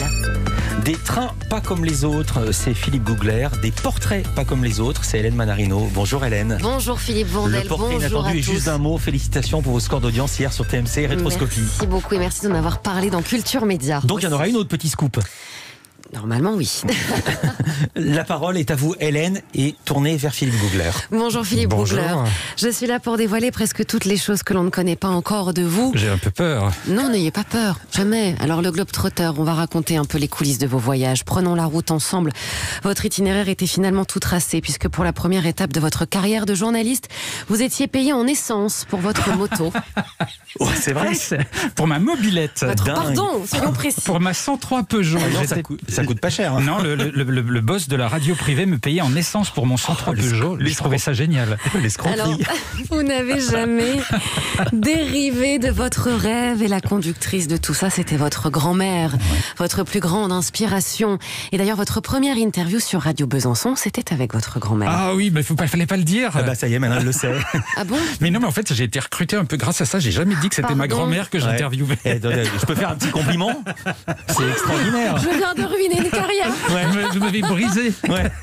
Des trains pas comme les autres, c'est Philippe Googler. Des portraits pas comme les autres, c'est Hélène Manarino. Bonjour Hélène. Bonjour Philippe Vandel, Le portrait bonjour inattendu à est tous. juste d'un mot. Félicitations pour vos scores d'audience hier sur TMC Rétroscopie. Merci beaucoup et merci d'en avoir parlé dans Culture Média. Donc il y en aura une autre petit scoop. Normalement oui. La parole est à vous Hélène et tournez vers Philippe Googler. Bonjour Philippe Bonjour. Googler. Je suis là pour dévoiler presque toutes les choses que l'on ne connaît pas encore de vous. J'ai un peu peur. Non, n'ayez pas peur, jamais. Alors le Globetrotter, on va raconter un peu les coulisses de vos voyages. Prenons la route ensemble. Votre itinéraire était finalement tout tracé puisque pour la première étape de votre carrière de journaliste, vous étiez payé en essence pour votre moto. Oh, c'est vrai. Pour ma mobilette. Dingue. Pardon, soyons précis. Pour ma 100 Peugeot. Ah non, J'étais- ça coûte pas cher. Hein. Non, le boss de la radio privée me payait en essence pour mon 103 Peugeot. Je trouvais ça génial. L'escroquerie. Alors, vous n'avez jamais dérivé de votre rêve et la conductrice de tout ça, c'était votre grand-mère, votre plus grande inspiration. Et d'ailleurs, votre première interview sur Radio Besançon, c'était avec votre grand-mère. Ah oui, mais fallait pas le dire. Ah bah ça y est, maintenant elle le sait. Ah bon ? Mais non, mais en fait, j'ai été recruté un peu grâce à ça. J'ai jamais dit que c'était ma Pardon. grand-mère que Ouais. j'interviewais. Et attendez, je peux faire un petit compliment? C'est extraordinaire. Je viens de ruiner une carrière. Vous m'avez brisé. Ouais.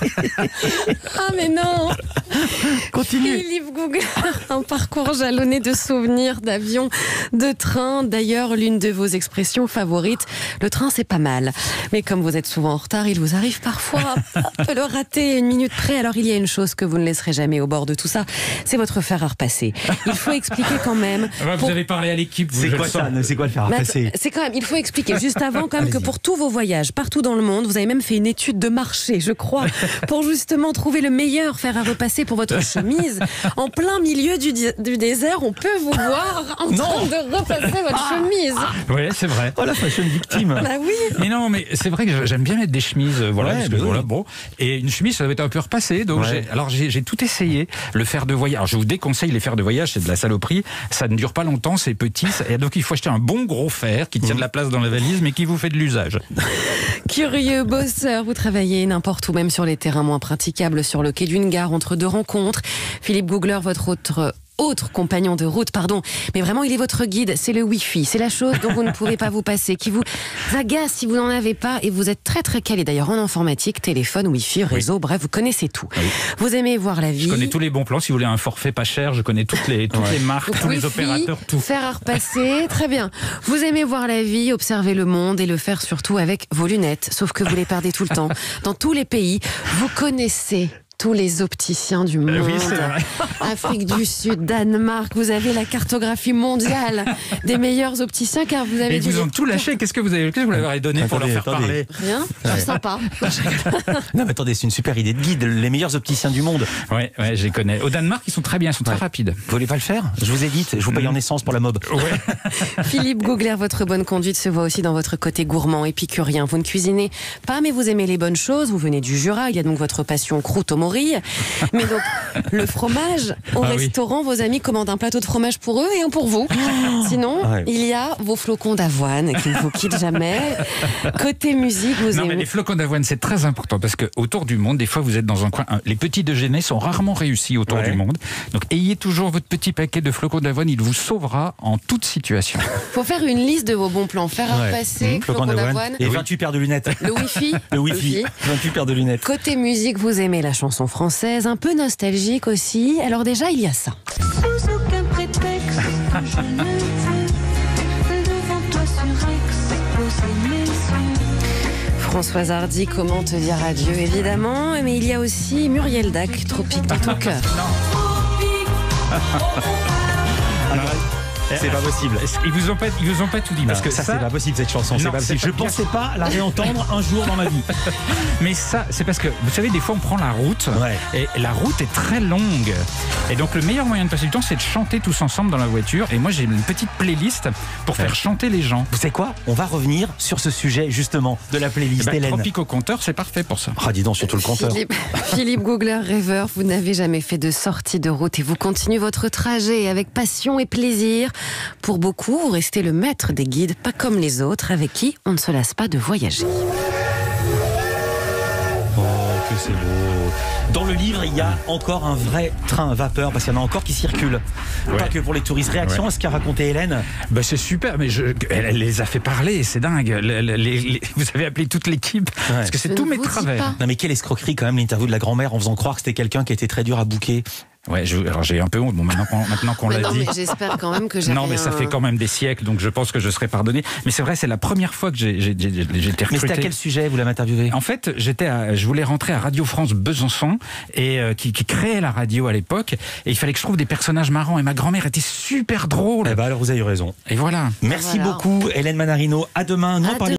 Ah mais non. Continue. Philippe Googler, un parcours jalonné de souvenirs, d'avions, de trains. D'ailleurs, l'une de vos expressions favorites, le train c'est pas mal. Mais comme vous êtes souvent en retard, il vous arrive parfois de le rater une minute près. Alors il y a une chose que vous ne laisserez jamais au bord de tout ça, c'est votre fer à repasser. Il faut expliquer quand même. Vous pour- avez parlé à l'équipe. C'est je quoi le sens. ça? C'est quoi le faire Mais passer? attends, c'est quand même, il faut expliquer juste avant quand même que Allez-y. pour tous vos voyages, partout dans le monde, vous avez même fait une étude de marché, je crois, pour justement trouver le meilleur fer à repasser pour votre chemise. En plein milieu du désert, on peut vous voir en train de repasser votre chemise. Oui, c'est vrai. Oh la fashion victime. Bah oui. Mais non, mais c'est vrai que j'aime bien mettre des chemises, voilà, Ouais, parce que, mais oui. voilà, bon. Et une chemise, ça doit être un peu repassé, donc Ouais. j'ai tout essayé. Le fer de voyage, alors je vous déconseille les fers de voyage, c'est de la saloperie, ça ne dure pas longtemps, c'est petit, et donc il faut acheter un bon gros fer qui tient de la place dans la valise, mais qui vous fait de l'usage. Curieux bosseur, vous travaillez n'importe où, même sur les terrains moins praticables, sur le quai d'une gare, entre deux rencontres. Philippe Googler, votre autre compagnon de route, pardon, mais vraiment il est votre guide, c'est le Wi-Fi, c'est la chose dont vous ne pouvez pas vous passer, qui vous agace si vous n'en avez pas, et vous êtes très très calé d'ailleurs en informatique, téléphone, Wi-Fi, réseau, bref, vous connaissez tout. Vous aimez voir la vie. Je connais tous les bons plans, si vous voulez un forfait pas cher, je connais toutes les marques, tous les Wi-Fi, opérateurs, tout. Faire à repasser, très bien. Vous aimez voir la vie, observer le monde et le faire surtout avec vos lunettes, sauf que vous les perdez tout le temps. Dans tous les pays, vous connaissez tous les opticiens du monde. Oui, c'est vrai. Afrique du Sud, Danemark, vous avez la cartographie mondiale des meilleurs opticiens car vous avez Et ils vous ont tout lâché, qu'est-ce que vous leur avez donné pour leur Attendez, faire attendez. parler? Rien, c'est sympa. Non mais attendez, c'est une super idée de guide. Les meilleurs opticiens du monde. Ouais, je les connais. Au Danemark, ils sont très bien, ils sont très rapides. Vous voulez pas le faire? Je vous ai dit, je vous paye en essence pour la mob. Ouais. Philippe Googler, votre bonne conduite se voit aussi dans votre côté gourmand, épicurien. Vous ne cuisinez pas, mais vous aimez les bonnes choses. Vous venez du Jura, il y a donc votre passion croûte aux morilles. Mais donc, le fromage, au Ah oui. restaurant, vos amis commandent un plateau de fromage pour eux et un pour vous. Sinon, Ouais. il y a vos flocons d'avoine qui ne vous quittent jamais. Côté musique, vous Non, mais aimez... les flocons d'avoine, c'est très important parce que autour du monde, des fois, vous êtes dans un coin. Les petits déjeuners sont rarement réussis autour Ouais. du monde. Donc, ayez toujours votre petit paquet de flocons d'avoine. Il vous sauvera en toute situation. Faut faire une liste de vos bons plans. Fer à repasser, flocons d'avoine, Et 28 paires de lunettes. le Wi-Fi. Le Wi-Fi. 28 paires de lunettes. Côté musique, vous aimez la chanson française, un peu nostalgique aussi. Alors déjà, il y a ça. Sous aucun prétexte, je ne veux devant toi sur Aix poser mes yeux. Françoise Hardy, comment te dire adieu, évidemment. Mais il y a aussi Muriel Dac, Tropique dans ton cœur. C'est pas possible. Ils vous ont pas tout dit parce que ça, c'est pas possible cette chanson. C'est Non, pas c'est possible. pas Je pensais pas la réentendre un jour dans ma vie. Mais ça, c'est parce que, vous savez, des fois, on prend la route, Ouais. et la route est très longue. Et donc, le meilleur moyen de passer du temps, c'est de chanter tous ensemble dans la voiture. Et moi, j'ai une petite playlist pour faire chanter les gens. Vous savez quoi? On va revenir sur ce sujet justement de la playlist Hélène. Tropique au compteur, c'est parfait pour ça. Ah dis donc, surtout le compteur. Philippe Googler, rêveur, vous n'avez jamais fait de sortie de route et vous continuez votre trajet avec passion et plaisir. Pour beaucoup, vous restez le maître des guides, pas comme les autres, avec qui on ne se lasse pas de voyager. Oh, que c'est beau. Dans le livre, il y a encore un vrai train vapeur, parce qu'il y en a encore qui circulent. Ouais. Pas que pour les touristes. Réaction à ce qu'a raconté Hélène? Bah c'est super, mais elle les a fait parler, c'est dingue. Vous avez appelé toute l'équipe, parce que c'est Je tous ne mes vous dis travers. pas. Non mais quelle escroquerie quand même, l'interview de la grand-mère en faisant croire que c'était quelqu'un qui était très dur à bouquer. Ouais, alors j'ai un peu honte, bon, maintenant qu'on Mais l'a non, dit. mais j'espère quand même que j'ai Non, rien... mais ça fait quand même des siècles, donc je pense que je serai pardonné. Mais c'est vrai, c'est la première fois que j'ai été recruté. Mais c'était à quel sujet vous l'avez interviewé? En fait, je voulais rentrer à Radio France Besançon, et qui créait la radio à l'époque, et il fallait que je trouve des personnages marrants, et ma grand-mère était super drôle. Eh ben alors vous avez eu raison. Et voilà. Merci Voilà. beaucoup Hélène Manarino. À demain. Nous, on À parlait